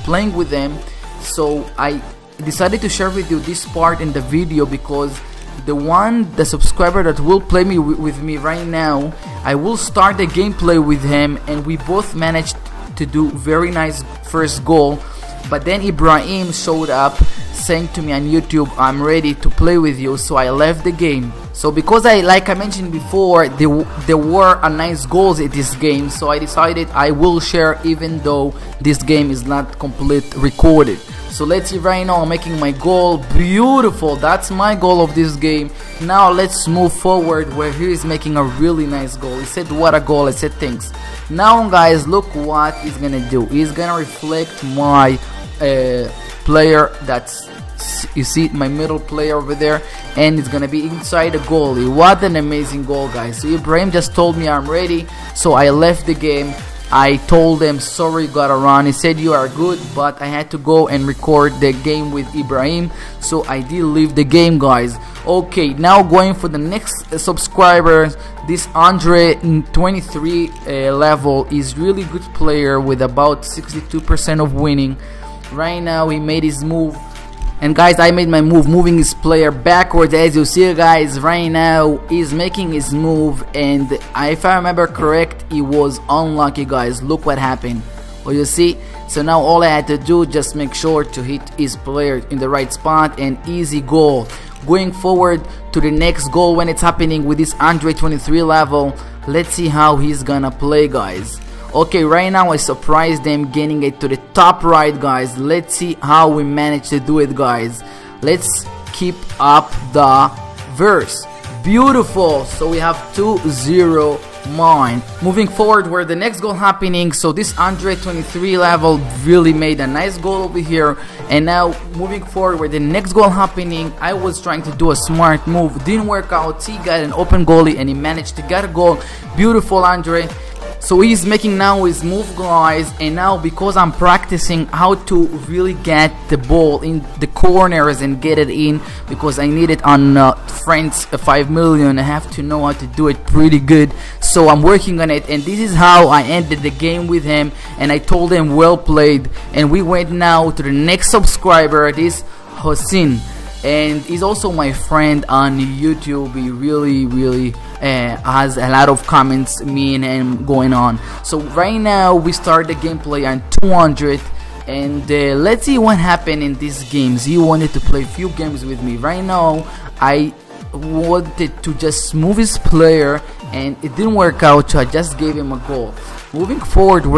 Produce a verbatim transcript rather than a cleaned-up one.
playing with them. So I decided to share with you this part in the video, because the one the subscriber that will play me with me right now, I will start the gameplay with him, and we both managed to do very nice first goal. But then Ibrahim showed up saying to me on YouTube, I'm ready to play with you, so I left the game. So because I, like I mentioned before, there, there were a nice goals in this game, so I decided I will share even though this game is not complete recorded. So let's see, right now I'm making my goal. Beautiful, that's my goal of this game. Now let's move forward where he is making a really nice goal. He said what a goal, I said thanks. Now guys, look what he's gonna do. He's gonna reflect my uh, player, that's, you see my middle player over there, and it's gonna be inside the goalie. What an amazing goal, guys. So Ibrahim just told me I'm ready, so I left the game. I told him sorry, gotta run. He said you are good, but I had to go and record the game with Ibrahim, so I did leave the game, guys. Okay, now going for the next uh, subscriber. This Andre twenty-three uh, level is really good player with about sixty-two percent of winning. Right now he made his move, and guys, I made my move, moving his player backwards. As you see, guys, right now he's making his move, and if I remember correct, he was unlucky, guys. Look what happened. Well, you see, so now all I had to do, just make sure to hit his player in the right spot, and easy goal. Going forward to the next goal when it's happening with this Andre twenty-three level, let's see how he's gonna play, guys. Okay, right now I surprised them getting it to the top right, guys. Let's see how we manage to do it, guys. Let's keep up the verse. Beautiful, so we have two zero mine. Moving forward where the next goal happening, so this Andre twenty-three level really made a nice goal over here. And now moving forward where the next goal happening, I was trying to do a smart move, didn't work out. He got an open goalie and he managed to get a goal. Beautiful, Andre. So he's making now his move, guys, and now because I'm practicing how to really get the ball in the corners and get it in, because I need it on uh, France uh, five million, I have to know how to do it pretty good. So I'm working on it, and this is how I ended the game with him, and I told him well played. And we went now to the next subscriber, this Hossein, and he's also my friend on YouTube. He really really uh, has a lot of comments, me and him going on. So right now we start the gameplay on two hundred, and uh, let's see what happened in these games. He wanted to play a few games with me. Right now I wanted to just move his player, and it didn't work out, so I just gave him a goal. Moving forward